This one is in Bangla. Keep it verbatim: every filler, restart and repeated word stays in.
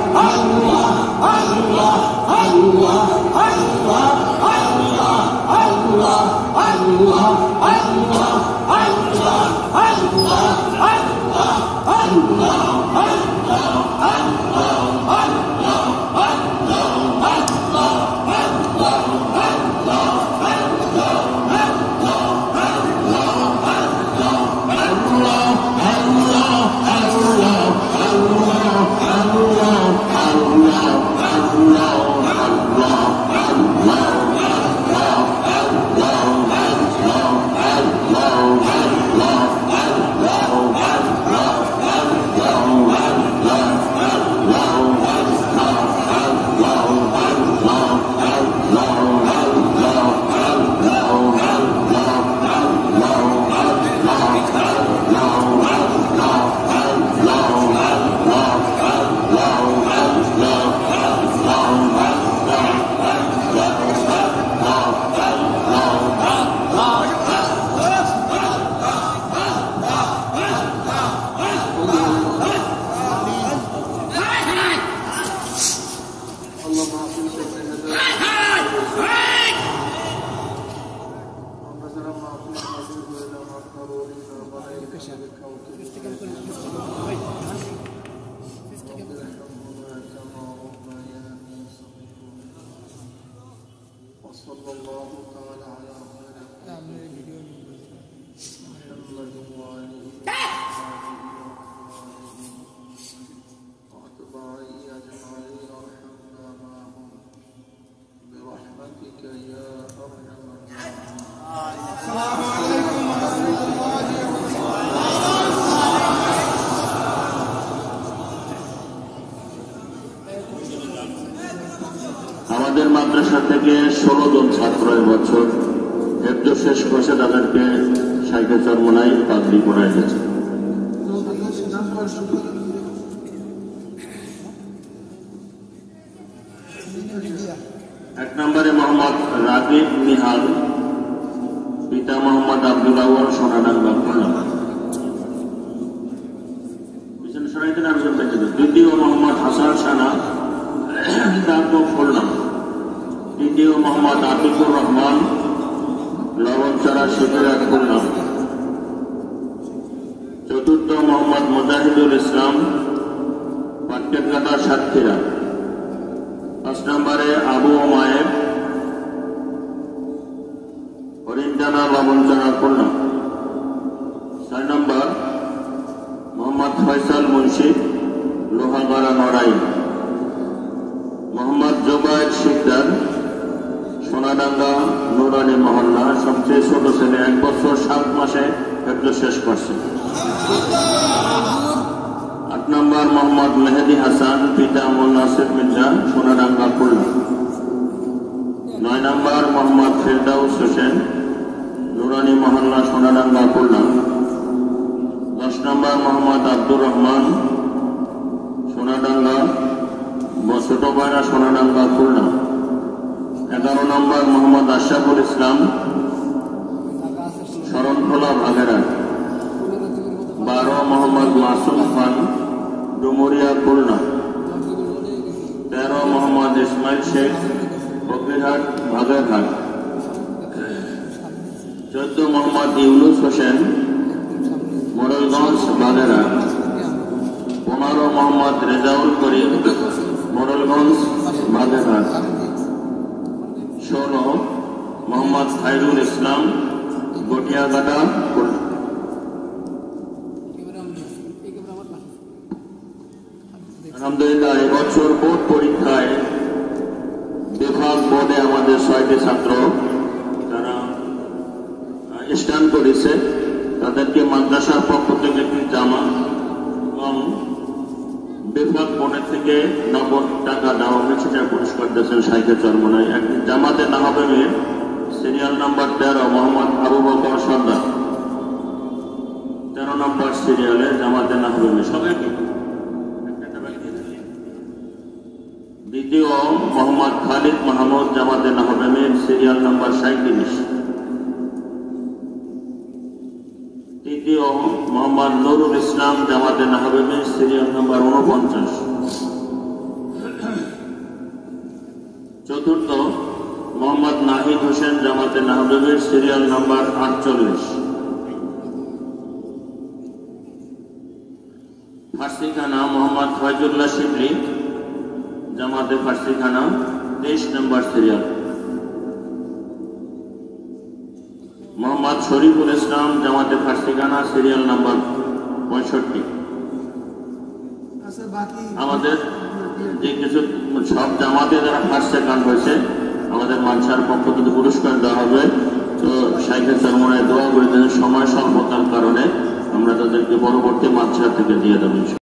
আমাদের মাদ্রাসা থেকে ষোলো জন ছাত্র এবছর হেফজ শেষ করছে, তাদেরকে শাইখে চরমনাই পাগড়ি পড়ায় গেছে। এক নম্বরে মোহাম্মদ রাকিব নিহাল, পিতা মোহাম্মদ আব্দুল আউয়াল, সোনাডাঙ্গা, খুলনা। পিছনে সরাইতে না, পিছনে বেঁচে দেন। দ্বিতীয় মোহাম্মদ হাসান সানা, দাঁতব, খুলনা। তৃতীয় মোহাম্মদ আতিকুর রহমান, লবণচারা, শিবরা, খুলনা। চতুর্থ মোহাম্মদ মুজাহিদুল ইসলাম, পাটকেরঘাটা, সাতক্ষীরা। পাঁচ নম্বরে আবু ওমায়ের, হরিণটানা, লবণচারা, খুলনা। ছয় নম্বর মোহাম্মদ ফয়সাল মুন্সি, লোহাগাড়া, নড়াইল। মোহাম্মদ জোবায়ের শিকদার, সোনাডাঙ্গা, নুরানি মহল্লা। সবচেয়ে ছোট ছেলে, এক বছর সাত মাসে হেফজ শেষ করছে। আট নম্বর মোহাম্মদ মেহেদি হাসান, পিতা নাসির মির্জা, সোনাডাঙ্গা, খুলনা। নয় নম্বর মোহাম্মদ ফেরদাউস হোসেন, নুরানি মহল্লা, সোনাডাঙ্গা, খুলনা। দশ নম্বর মোহাম্মদ আব্দুর রহমান, সোনাডাঙ্গা, ছোট পায়রা, সোনাডাঙ্গা, খুলনা। এগারো নম্বর মোহাম্মদ আশরাফুল ইসলাম, শরণখোলা, ভাগেরা। বারো মোহাম্মদ মাসুম খান, ডুমুরিয়া, খুলনা। তেরো মোহাম্মদ ইসমাইল শেখ, ফকিরহাট, ভাগেরহাট। চোদ্দ মোহাম্মদ ইউনুস হোসেন, মোড়লগঞ্জ, ভাগেরহাট। পনেরো মোহাম্মদ রেজাউল করিম, মোড়লগঞ্জ, বাগেরহাট। ষোলো মোহাম্মদ খায়রুল ইসলাম, গটিয়াঘাটা, খুলনা। আলহামদুলিল্লাহ, এবছর বোর্ড পরীক্ষায় বিভাগ বোর্ডে আমাদের ছয়টি ছাত্র যারা স্ট্যান্ড করেছে, তাদেরকে মাদ্রাসার পক্ষ থেকে একটি জামা এবং বিভাগ বোর্ডের থেকে নগদ টাকা দেওয়া হয়েছে, যা পুরস্কার দিয়েছেন শাইখে চরমনাই। একটি জামাতে নাহবের সিরিয়াল নাম্বার তেরো মোহাম্মদ আবু বকর সর্দার, তেরো নম্বর সিরিয়ালে জামাতে নাহবের সবাই। দ্বিতীয় মোহাম্মদ খালিদ মাহমুদ, জামাতে নাহবের সিরিয়াল নাম্বার সাঁইত্রিশ। তৃতীয় মোহাম্মদ নুরুল ইসলাম, জামাতে নাহবের সিরিয়াল নাম্বার উনপঞ্চাশ। চতুর্থ মোহাম্মদ নাহিদ হোসেন জামাতে নাহজবের সিরিয়াল নাম্বার আটচল্লিশ। ফার্সিখানা মোহাম্মদ ফয়জুল্লাহ শিবলি জামাতে ফার্সিখানা তেইশ নম্বর সিরিয়াল। মোহাম্মদ শরীফুল ইসলাম জামাতে ফার্সিখানা সিরিয়াল নাম্বার পঁয়ষট্টি। আমাদের যে কিছু সব জামাতে যারা ফার্স্ট সেকেন্ড হয়েছে আমাদের মানসার পক্ষ থেকে পুরস্কার দেওয়া হবে। তো শাইখের চরমনায় দোয়া করে সময় স্বল্পতার কারণে আমরা তাদেরকে পরবর্তী মানসার থেকে দিয়ে দেবো।